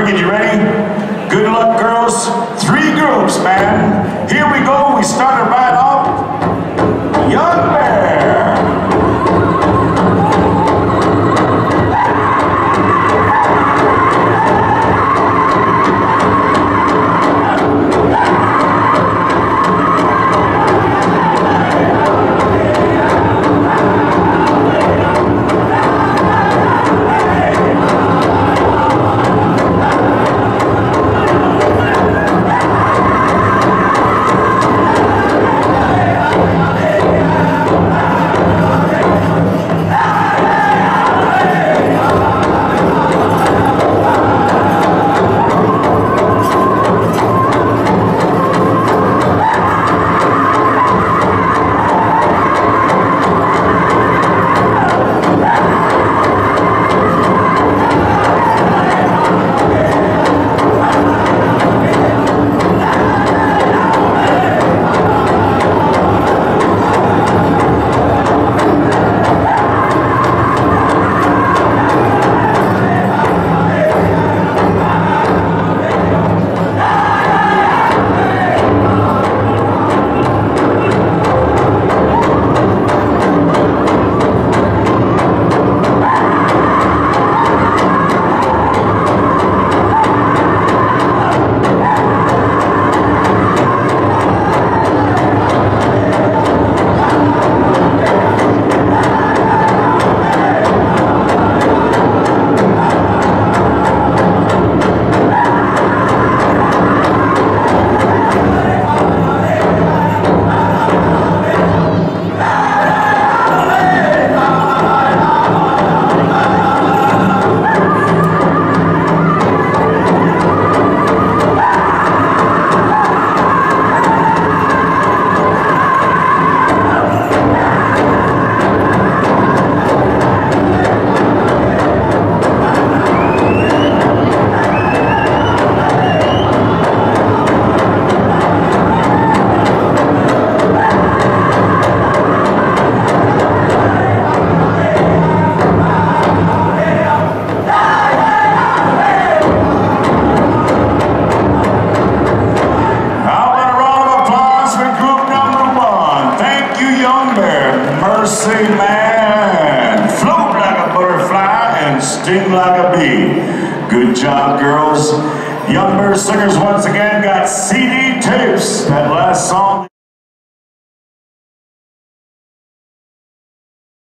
Wicked, you ready? Good luck, girls. 3 groups, man. Here we go. We started right off. Young Bear. Mercy Man, float like a butterfly and sting like a bee. Good job, girls. Young Bear Singers once again got CD tapes. That last song.